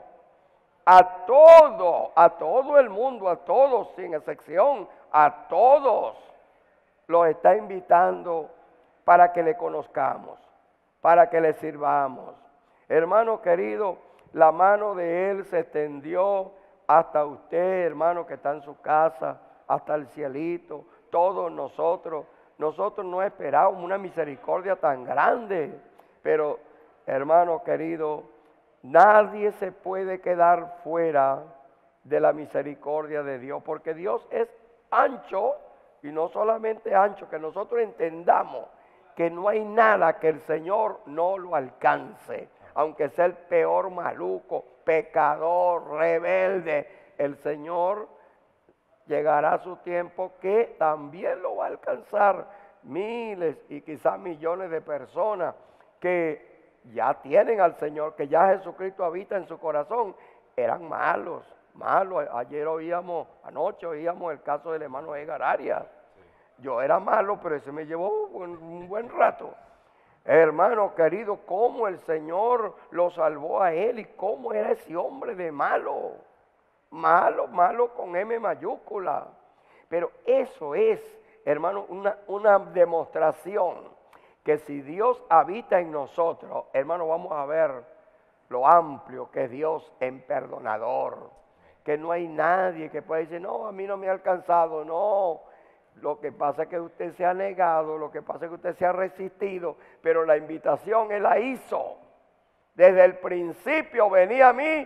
a todo, a todo el mundo, a todos, sin excepción, a todos, los está invitando para que le conozcamos, para que le sirvamos. Hermano querido, la mano de Él se extendió hasta usted, hermano, que está en su casa, hasta el cielito. Todos nosotros, nosotros no esperábamos una misericordia tan grande, pero hermano querido, nadie se puede quedar fuera de la misericordia de Dios, porque Dios es ancho, y no solamente ancho, que nosotros entendamos que no hay nada que el Señor no lo alcance, aunque sea el peor maluco, pecador, rebelde, el Señor llegará su tiempo que también lo va a alcanzar. Miles y quizás millones de personas que ya tienen al Señor, que ya Jesucristo habita en su corazón, eran malos, malos. Ayer oíamos, anoche oíamos el caso del hermano Edgar Arias. Yo era malo, pero ese me llevó un, un buen rato. Hermano querido, cómo el Señor lo salvó a él y cómo era ese hombre de malo. Malo, malo con M mayúscula. Pero eso es, hermano, una, una demostración que si Dios habita en nosotros, hermano, vamos a ver lo amplio que es Dios en perdonador. Que no hay nadie que pueda decir, no, a mí no me ha alcanzado, no. Lo que pasa es que usted se ha negado, lo que pasa es que usted se ha resistido, pero la invitación Él la hizo. Desde el principio venía a mí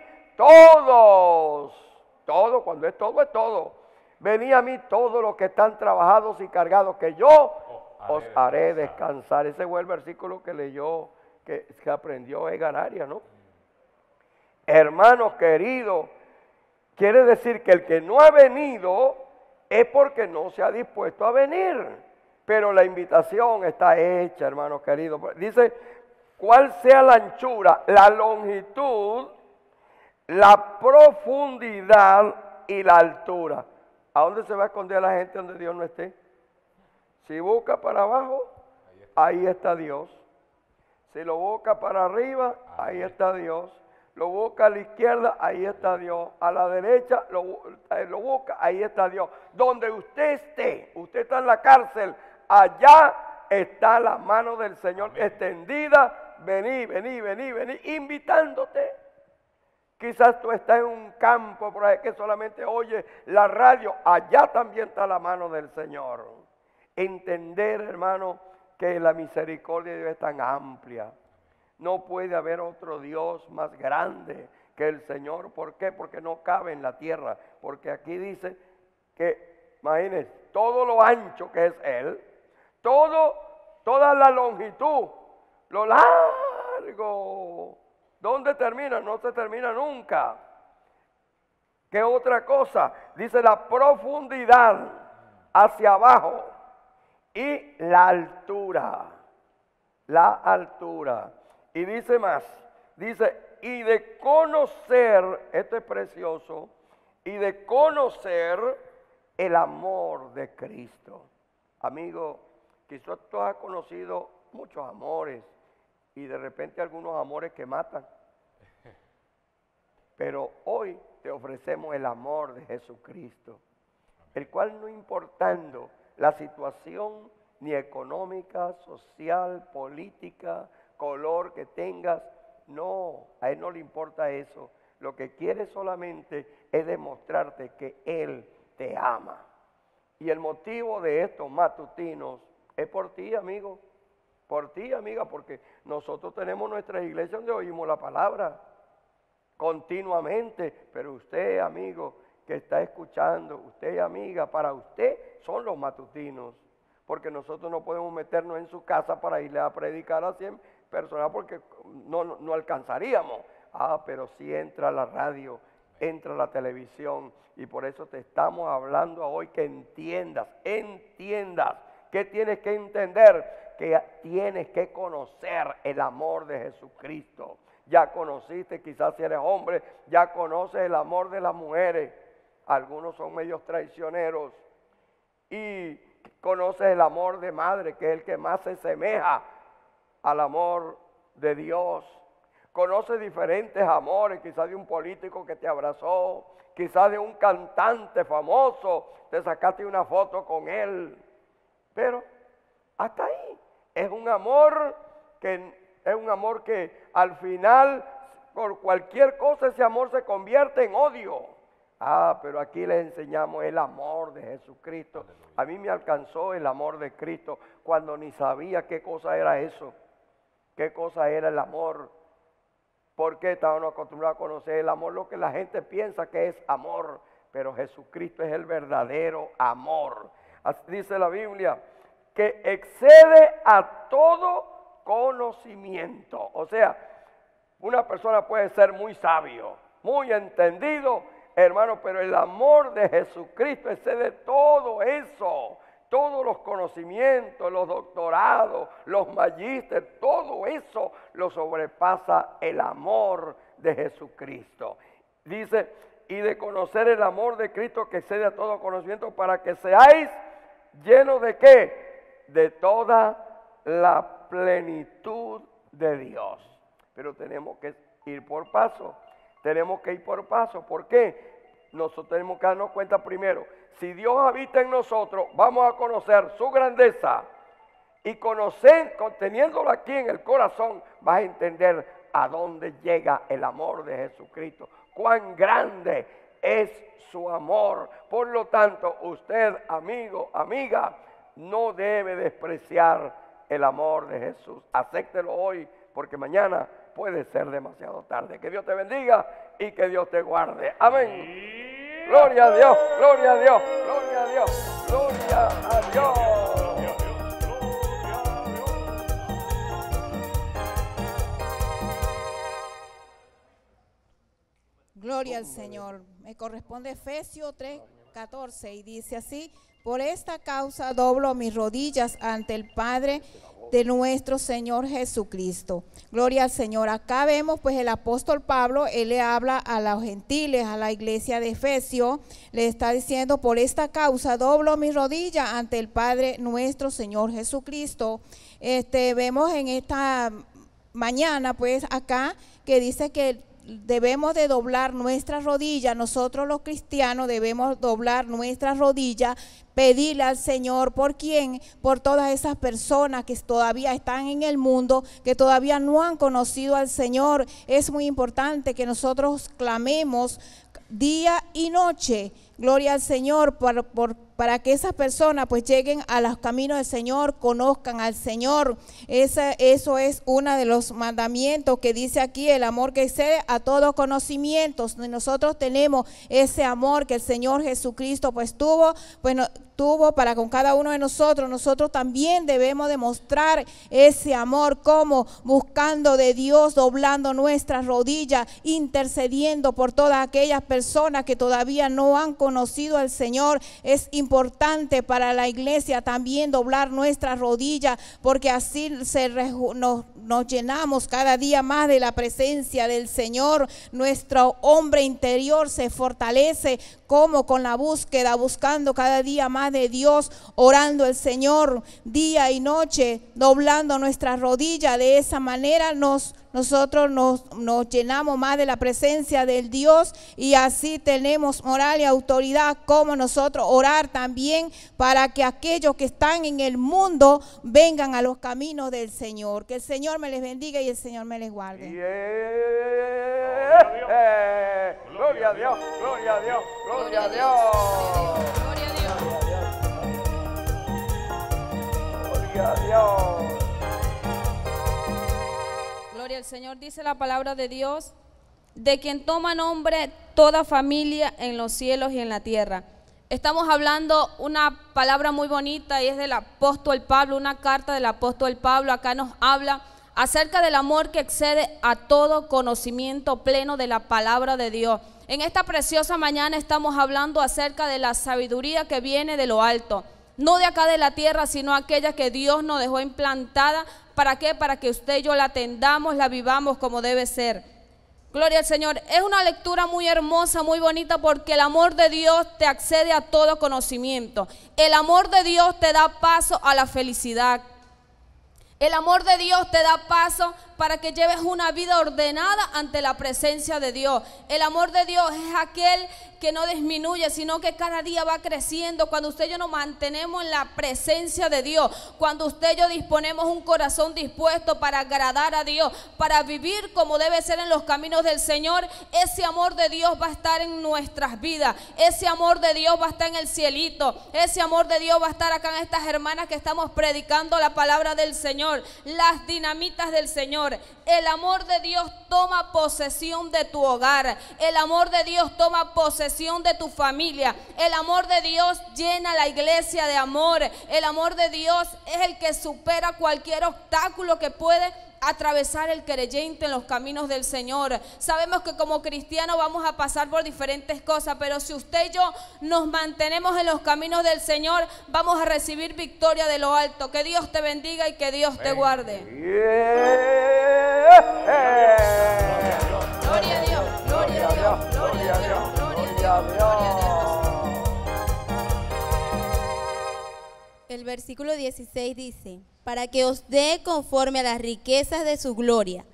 todos, todo, cuando es todo, es todo. Venía a mí todos los que están trabajados y cargados, que yo oh, os haré descansar. Ese fue el versículo que leyó, que, que aprendió Edgar Arias, ¿no? Hermanos queridos, quiere decir que el que no ha venido es porque no se ha dispuesto a venir. Pero la invitación está hecha, hermanos queridos. Dice, ¿cuál sea la anchura, la longitud, la profundidad y la altura? ¿A dónde se va a esconder la gente donde Dios no esté? Si busca para abajo, ahí está Dios. Si lo busca para arriba, ahí está Dios. Lo busca a la izquierda, ahí está Dios. A la derecha, lo, lo busca, ahí está Dios. Donde usted esté, usted está en la cárcel, allá está la mano del Señor Amén. Extendida. Vení, vení, vení, vení, invitándote. Quizás tú estás en un campo por ahí que solamente oye la radio. Allá también está la mano del Señor. Entender, hermano, que la misericordia de Dios es tan amplia. No puede haber otro Dios más grande que el Señor. ¿Por qué? Porque no cabe en la tierra. Porque aquí dice que, imagínense, todo lo ancho que es Él, todo, toda la longitud, lo largo. ¿Dónde termina? No se termina nunca. ¿Qué otra cosa? Dice la profundidad hacia abajo y la altura. la altura. Y dice más, dice, y de conocer, esto es precioso, y de conocer el amor de Cristo. Amigo, quizás tú has conocido muchos amores y de repente algunos amores que matan. Pero hoy te ofrecemos el amor de Jesucristo, el cual no importando la situación ni económica, social, política, color que tengas, no, a Él no le importa eso. Lo que quiere solamente es demostrarte que Él te ama. Y el motivo de estos matutinos es por ti, amigo, por ti, amiga, porque nosotros tenemos nuestra iglesia donde oímos la palabra continuamente, pero usted, amigo, que está escuchando, usted, amiga, para usted son los matutinos, porque nosotros no podemos meternos en su casa para irle a predicar a cien personas porque no, no, no alcanzaríamos. Ah, pero sí entra la radio, entra la televisión, y por eso te estamos hablando hoy que entiendas, entiendas, que tienes que entender, que tienes que conocer el amor de Jesucristo. Ya conociste, quizás si eres hombre, ya conoces el amor de las mujeres. Algunos son medios traicioneros. Y conoces el amor de madre, que es el que más se asemeja al amor de Dios. Conoces diferentes amores, quizás de un político que te abrazó, quizás de un cantante famoso, te sacaste una foto con él. Pero hasta ahí es un amor que es un amor que al final, por cualquier cosa, ese amor se convierte en odio. Ah, pero aquí les enseñamos el amor de Jesucristo. A mí me alcanzó el amor de Cristo cuando ni sabía qué cosa era eso, qué cosa era el amor. Porque estábamos acostumbrados a conocer el amor, lo que la gente piensa que es amor, pero Jesucristo es el verdadero amor. Así dice la Biblia, que excede a todo conocimiento. O sea, una persona puede ser muy sabio, muy entendido, hermano, pero el amor de Jesucristo excede todo eso, todos los conocimientos, los doctorados, los magísteres, todo eso lo sobrepasa el amor de Jesucristo. Dice, y de conocer el amor de Cristo que excede a todo conocimiento, para que seáis llenos de ¿qué? De toda la plenitud de Dios. Pero tenemos que ir por paso, tenemos que ir por paso. ¿Por qué? Nosotros tenemos que darnos cuenta primero, si Dios habita en nosotros, vamos a conocer su grandeza, y conocer, teniéndolo aquí en el corazón, vas a entender a dónde llega el amor de Jesucristo, cuán grande es su amor. Por lo tanto, usted, amigo, amiga, no debe despreciar el amor de Jesús. Acéptelo hoy, porque mañana puede ser demasiado tarde. Que Dios te bendiga y que Dios te guarde. Amén. Gloria a Dios, gloria a Dios, gloria a Dios, gloria a Dios. Gloria al Señor. Me corresponde Efesios tres catorce y dice así: por esta causa doblo mis rodillas ante el Padre de nuestro Señor Jesucristo. Gloria al Señor. Acá vemos pues el apóstol Pablo, él le habla a los gentiles, a la iglesia de Efesios, le está diciendo: por esta causa doblo mis rodillas ante el Padre nuestro Señor Jesucristo. Este, vemos en esta mañana pues acá que dice que debemos de doblar nuestras rodillas. Nosotros los cristianos debemos doblar nuestras rodillas, pedirle al Señor. ¿Por quién? Por todas esas personas que todavía están en el mundo, que todavía no han conocido al Señor. Es muy importante que nosotros clamemos día y noche, gloria al Señor, por, por, para que esas personas pues lleguen a los caminos del Señor, conozcan al Señor. Esa, eso es uno de los mandamientos que dice aquí, el amor que excede a todo conocimiento. Nosotros tenemos ese amor que el Señor Jesucristo pues tuvo, pues no, tuvo para con cada uno de nosotros. Nosotros también debemos demostrar ese amor, como buscando de Dios, doblando nuestras rodillas, intercediendo por todas aquellas personas que todavía no han conocido conocido al Señor, es importante para la iglesia también doblar nuestras rodillas, porque así se nos, nos llenamos cada día más de la presencia del Señor. Nuestro hombre interior se fortalece como con la búsqueda, buscando cada día más de Dios, orando al Señor día y noche, doblando nuestras rodillas. De esa manera nos nosotros nos, nos llenamos más de la presencia del Dios, y así tenemos moral y autoridad como nosotros orar también para que aquellos que están en el mundo vengan a los caminos del Señor. Que el Señor me les bendiga y el Señor me les guarde. Yeah. Eh, gloria a Dios, gloria a Dios, gloria a Dios. Gloria a Dios. Gloria a Dios. Gloria al Señor. Dice la palabra de Dios, de quien toma nombre toda familia en los cielos y en la tierra. Estamos hablando una palabra muy bonita y es del apóstol Pablo, una carta del apóstol Pablo. Acá nos habla acerca del amor que excede a todo conocimiento pleno de la palabra de Dios. En esta preciosa mañana estamos hablando acerca de la sabiduría que viene de lo alto, no de acá de la tierra, sino aquella que Dios nos dejó implantada. ¿Para qué? Para que usted y yo la atendamos, la vivamos como debe ser. Gloria al Señor. Es una lectura muy hermosa, muy bonita, porque el amor de Dios te accede a todo conocimiento. El amor de Dios te da paso a la felicidad. El amor de Dios te da paso para que lleves una vida ordenada ante la presencia de Dios. El amor de Dios es aquel que no disminuye, sino que cada día va creciendo. Cuando usted y yo nos mantenemos en la presencia de Dios, cuando usted y yo disponemos un corazón dispuesto para agradar a Dios, para vivir como debe ser en los caminos del Señor, ese amor de Dios va a estar en nuestras vidas. Ese amor de Dios va a estar en el cielito. Ese amor de Dios va a estar acá en estas hermanas que estamos predicando la palabra del Señor, las dinamitas del Señor. El amor de Dios toma posesión de tu hogar. El amor de Dios toma posesión de tu familia. El amor de Dios llena la iglesia de amor. El amor de Dios es el que supera cualquier obstáculo que puede atravesar el creyente en los caminos del Señor. Sabemos que como cristianos vamos a pasar por diferentes cosas, pero si usted y yo nos mantenemos en los caminos del Señor, vamos a recibir victoria de lo alto. Que Dios te bendiga y que Dios te guarde. Yeah. Gloria a Dios, gloria a Dios, gloria a Dios, gloria a Dios, gloria a Dios. El versículo dieciséis dice: para que os dé conforme a las riquezas de su gloria,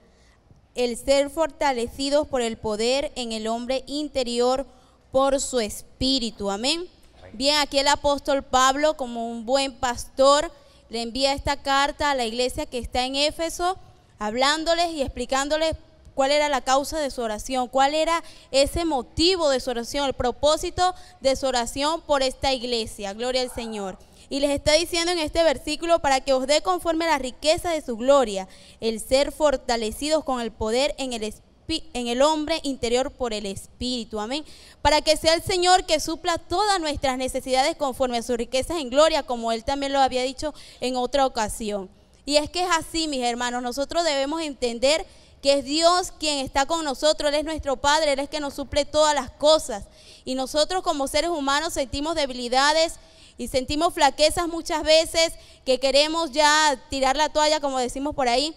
el ser fortalecidos por el poder en el hombre interior por su espíritu. Amén. Bien, aquí el apóstol Pablo, como un buen pastor, le envía esta carta a la iglesia que está en Éfeso, hablándoles y explicándoles cuál era la causa de su oración, cuál era ese motivo de su oración, el propósito de su oración por esta iglesia. Gloria al Señor. Y les está diciendo en este versículo: para que os dé conforme a la riqueza de su gloria, el ser fortalecidos con el poder en el, en el hombre interior por el Espíritu. Amén. Para que sea el Señor que supla todas nuestras necesidades conforme a sus riquezas en gloria, como Él también lo había dicho en otra ocasión. Y es que es así, mis hermanos. Nosotros debemos entender que es Dios quien está con nosotros. Él es nuestro Padre, Él es que nos suple todas las cosas. Y nosotros como seres humanos sentimos debilidades y sentimos flaquezas muchas veces, que queremos ya tirar la toalla, como decimos por ahí,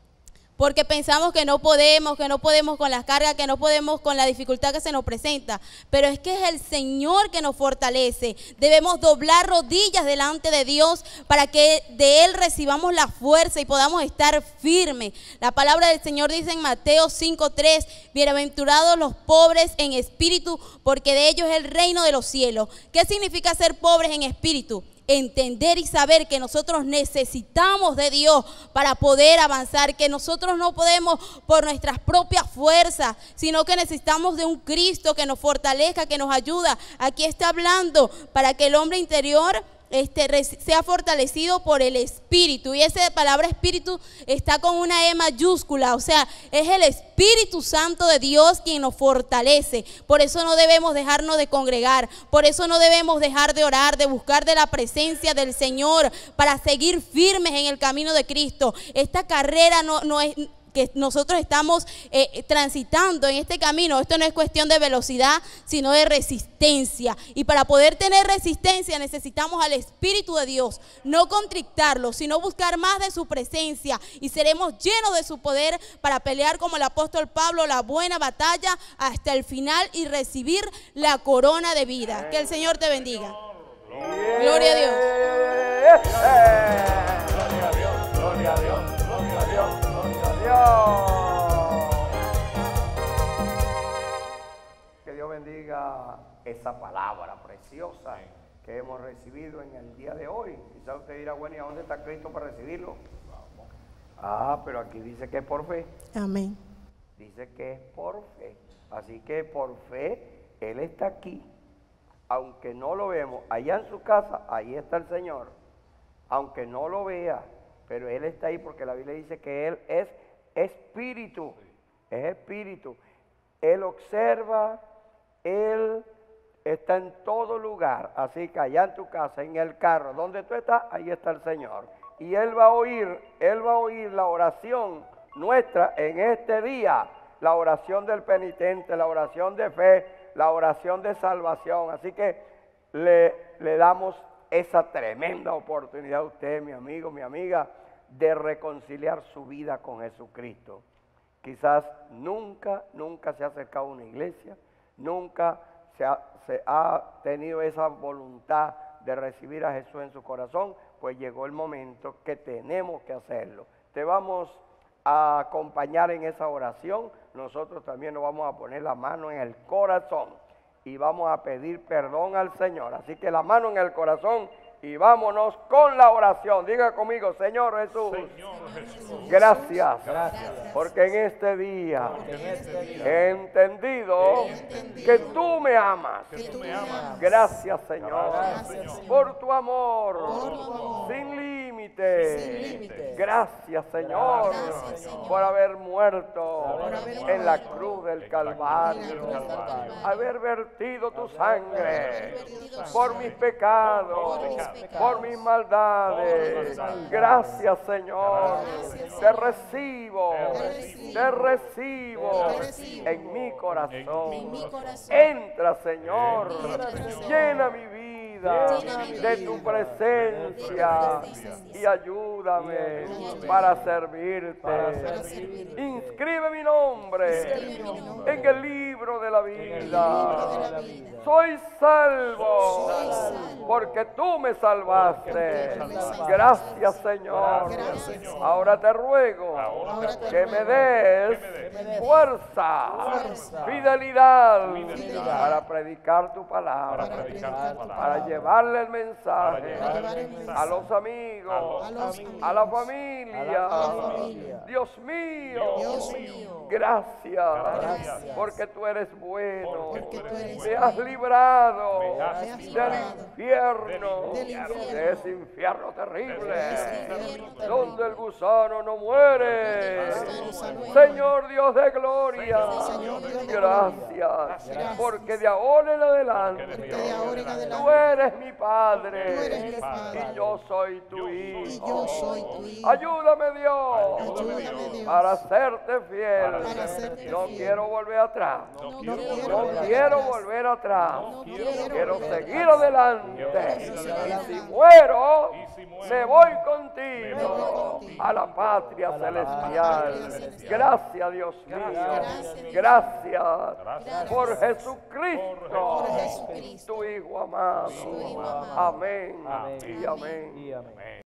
porque pensamos que no podemos, que no podemos con las cargas, que no podemos con la dificultad que se nos presenta. Pero es que es el Señor que nos fortalece. Debemos doblar rodillas delante de Dios para que de Él recibamos la fuerza y podamos estar firmes. La palabra del Señor dice en Mateo cinco tres: bienaventurados los pobres en espíritu, porque de ellos es el reino de los cielos. ¿Qué significa ser pobres en espíritu? Entender y saber que nosotros necesitamos de Dios para poder avanzar, que nosotros no podemos por nuestras propias fuerzas, sino que necesitamos de un Cristo que nos fortalezca, que nos ayuda. Aquí está hablando para que el hombre interior Este, sea fortalecido por el Espíritu, y esa palabra Espíritu está con una E mayúscula, o sea, es el Espíritu Santo de Dios quien nos fortalece. Por eso no debemos dejarnos de congregar, por eso no debemos dejar de orar, de buscar de la presencia del Señor para seguir firmes en el camino de Cristo. Esta carrera no, no es... que nosotros estamos eh, transitando en este camino. Esto no es cuestión de velocidad, sino de resistencia. Y para poder tener resistencia necesitamos al Espíritu de Dios, no contrictarlo, sino buscar más de su presencia, y seremos llenos de su poder para pelear como el apóstol Pablo la buena batalla hasta el final y recibir la corona de vida. Que el Señor te bendiga. Gloria a Dios. Gloria a Dios, gloria a Dios, gloria a Dios, gloria a Dios. Que Dios bendiga esa palabra preciosa que hemos recibido en el día de hoy. Quizá usted dirá, bueno, ¿y a dónde está Cristo para recibirlo? Ah, pero aquí dice que es por fe. Amén. Dice que es por fe. Así que por fe Él está aquí. Aunque no lo vemos, allá en su casa, ahí está el Señor. Aunque no lo vea, pero Él está ahí porque la Biblia dice que Él es espíritu. Es espíritu. Él observa, Él está en todo lugar. Así que allá en tu casa, en el carro, donde tú estás, ahí está el Señor. Y Él va a oír, Él va a oír la oración nuestra en este día. La oración del penitente, la oración de fe, la oración de salvación. Así que le, le damos esa tremenda oportunidad a usted, mi amigo, mi amiga, de reconciliar su vida con Jesucristo. Quizás nunca, nunca se ha acercado a una iglesia, nunca se ha, se ha tenido esa voluntad de recibir a Jesús en su corazón, pues llegó el momento que tenemos que hacerlo. Te vamos a acompañar en esa oración. Nosotros también nos vamos a poner la mano en el corazón y vamos a pedir perdón al Señor. Así que la mano en el corazón y vámonos con la oración. Diga conmigo, Señor Jesús, Señor Jesús, gracias, Gracias. porque en este día Porque en este día he entendido que tú me amas. que tú me amas. Gracias, Señor, Gracias, Señor. por tu amor, Por tu amor. sin límite. Sin límite. Gracias, Señor, Gracias, Señor. por haber muerto Por haber en la muerto cruz del en la Calvario, cruz del Calvario. haber vertido tu sangre vertido tu por sangre. mis pecados, Por mis pecados. por mis maldades. Por mis maldades. Gracias, Señor. Gracias, Te recibo, Te recibo. te recibo Te recibo. en mi corazón. En mi corazón. Entra, Señor, Entra, Señor. llena mi vida Llena mi de vida. tu presencia y ayúdame ayúdame para servirte. para servirte. Inscribe mi nombre Inscribe mi nombre en el libro de la el vida. libro de la vida. Soy salvo Soy salvo. porque tú me salvaste. Porque tú me salvaste. Gracias, Señor. Gracias, Señor. Ahora te ruego Ahora te que me des que me des fuerza, fuerza, fidelidad, fidelidad para predicar tu palabra, para predicar tu palabra, para llevarle el mensaje para llevar el mensaje a los amigos, a los amigos, a la familia. a la familia. Dios mío, Dios mío, gracias, gracias, porque tú eres bueno, porque tú eres me has librado Me has del librado infierno, del infierno, de ese infierno terrible, de ese infierno terrible, donde el gusano no muere. gusano no Señor Dios de gloria, Señor Dios de gracias, Gracias. porque de ahora en adelante Porque de ahora en tú adelante eres mi Padre, Tú eres mi Padre. y yo soy tu Yo soy hijo. y yo soy tu hijo. Ayúdame, Dios, Ayúdame, Dios, para serte fiel. Para serte No fiel. quiero volver atrás. No No quiero quiero No volver quiero atrás. volver atrás. No quiero Quiero volver seguir atrás. adelante. Quiero seguir Y adelante. si muero, Y si muero, me voy me voy contigo contigo. a la patria A la celestial. patria celestial. Gracias, Dios mío. Gracias. Gracias Gracias. por Jesucristo, Por Jesucristo. tu Hijo amado. Tu Hijo amado. Amén Amén. y amén. Y amén. Amén.